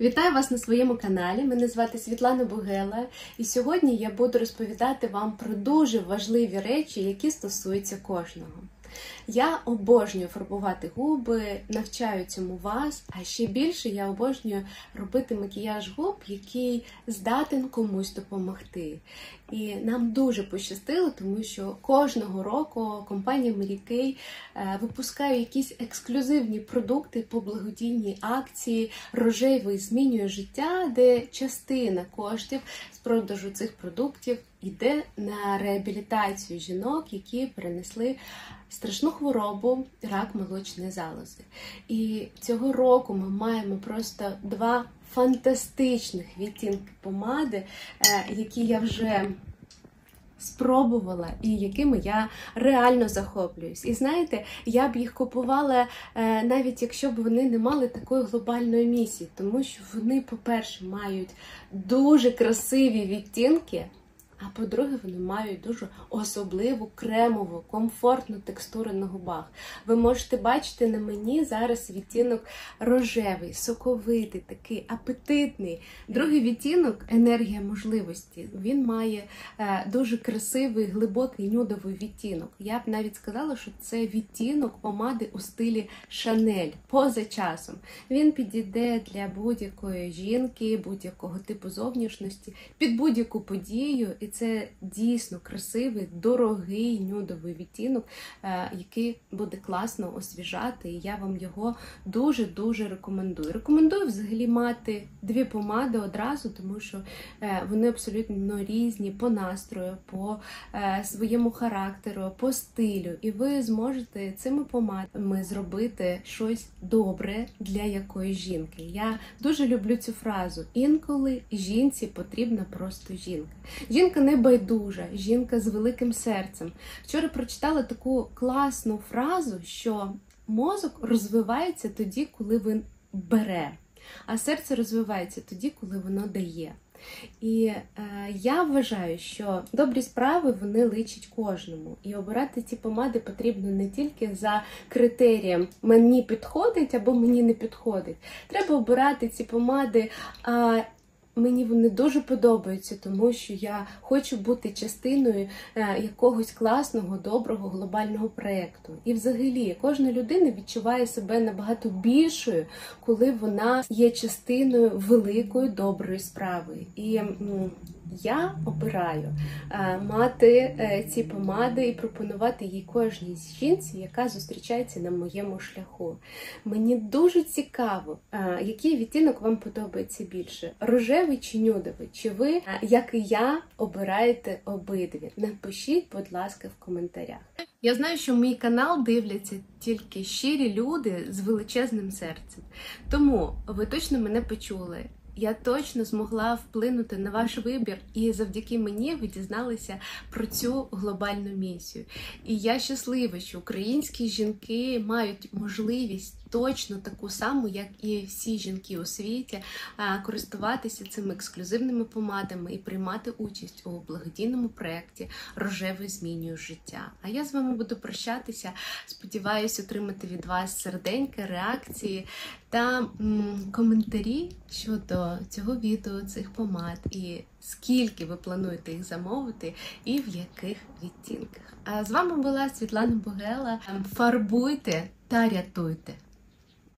Вітаю вас на своєму каналі, мене звати Світлана Бугела, і сьогодні я буду розповідати вам про дуже важливі речі, які стосуються кожного. Я обожнюю фарбувати губи, навчаю цьому вас, а ще більше я обожнюю робити макіяж губ, який здатен комусь допомогти. І нам дуже пощастило, тому що кожного року компанія Mary Kay випускає якісь ексклюзивні продукти по благодійній акції «Рожевий змінює життя», де частина коштів з продажу цих продуктів йде на реабілітацію жінок, які перенесли страшну хворобу – рак молочної залози. І цього року ми маємо просто два фантастичних відтінки помади, які я вже спробувала і якими я реально захоплююсь. І знаєте, я б їх купувала навіть якщо б вони не мали такої глобальної місії, тому що вони, по-перше, мають дуже красиві відтінки, а по-друге, вони мають дуже особливу, кремову, комфортну текстуру на губах. Ви можете бачити на мені зараз відтінок рожевий, соковитий, такий апетитний. Другий відтінок – енергія можливості. Він має дуже красивий, глибокий нюдовий відтінок. Я б навіть сказала, що це відтінок помади у стилі Шанель, поза часом. Він підійде для будь-якої жінки, будь-якого типу зовнішності, під будь-яку подію. І це дійсно красивий, дорогий нюдовий відтінок, який буде класно освіжати, і я вам його дуже-дуже рекомендую. Рекомендую взагалі мати дві помади одразу, тому що вони абсолютно різні по настрою, по своєму характеру, по стилю. І ви зможете цими помадами зробити щось добре для якоїсь жінки. Я дуже люблю цю фразу. Інколи жінці потрібна просто жінка. Жінка не байдужа, жінка з великим серцем. Вчора прочитала таку класну фразу, що мозок розвивається тоді, коли він бере, а серце розвивається тоді, коли воно дає. І я вважаю, що добрі справи, вони личать кожному. І обирати ці помади потрібно не тільки за критерієм «мені підходить» або «мені не підходить». Треба обирати ці помади, мені вони дуже подобаються, тому що я хочу бути частиною якогось класного, доброго, глобального проєкту. І взагалі, кожна людина відчуває себе набагато більшою, коли вона є частиною великої, доброї справи. І я обираю мати ці помади і пропонувати їй кожній жінці, яка зустрічається на моєму шляху. Мені дуже цікаво, який відтінок вам подобається більше – рожевий чи нюдовий? Чи ви, як і я, обираєте обидві? Напишіть, будь ласка, в коментарях. Я знаю, що мій канал дивляться тільки щирі люди з величезним серцем. Тому ви точно мене почули. Я точно змогла вплинути на ваш вибір, і завдяки мені ви дізналися про цю глобальну місію. І я щаслива, що українські жінки мають можливість точно таку саму, як і всі жінки у світі, користуватися цими ексклюзивними помадами і приймати участь у благодійному проєкті «Рожевий змінює життя». А я з вами буду прощатися. Сподіваюсь отримати від вас серденька, реакції та коментарі щодо цього відео, цих помад, і скільки ви плануєте їх замовити, і в яких відтінках. А з вами була Світлана Бугела. Фарбуйте та рятуйте!